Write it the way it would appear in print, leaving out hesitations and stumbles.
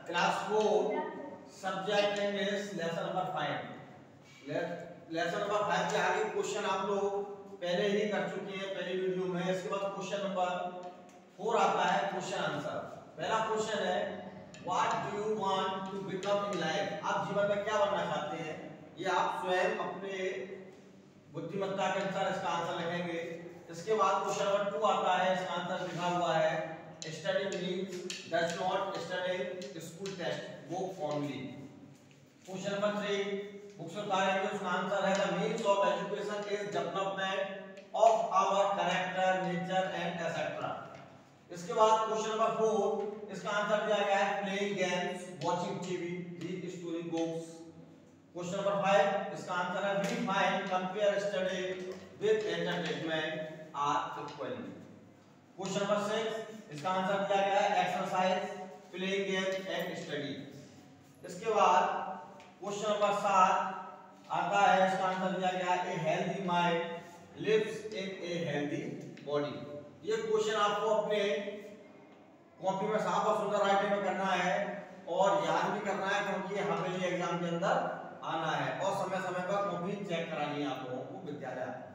Class 4 subject English lesson number 5। Lesson number 5 के आगे question आप लोग पहले ही कर चुके हैं पहली वीडियो में। इसके बाद क्वेश्चन नंबर 4 आता है क्वेश्चन आंसर। पहला क्वेश्चन है what do you want to become in life. आप जीवन में क्या बनना चाहते हैं, ये आप स्वयं अपने बुद्धिमत्ता के अनुसार इसका आंसर लिखेंगे। इसके बाद क्वेश्चन नंबर 2 आता है, इसका आंसर लिखा हुआ है study means does not study school test book only. Question number 3 books उतारेंगे, उसका आंसर है the means of education is development of our character nature and etcetera. इसके बाद क्वेश्चन नंबर 4 इसका आंसर दिया गया है playing games watching TV read story books. Question number 5 इसका आंसर है we find compare study with entertainment are equally. Question number 6 इसका answer दिया गया है exercise playing game and study. इसके बाद क्वेश्चन नंबर 7 आता है, इसका आंसर दिया गया है a healthy mind lives in a healthy body. ये क्वेश्चन आपको अपने कॉपी में साफ और सुंदर राइटिंग में करना है और याद भी करना है, क्योंकि हमें ये एग्जाम के अंदर आना है और समय समय पर कॉपी चेक करानी है आप लोगों को विद्यालय।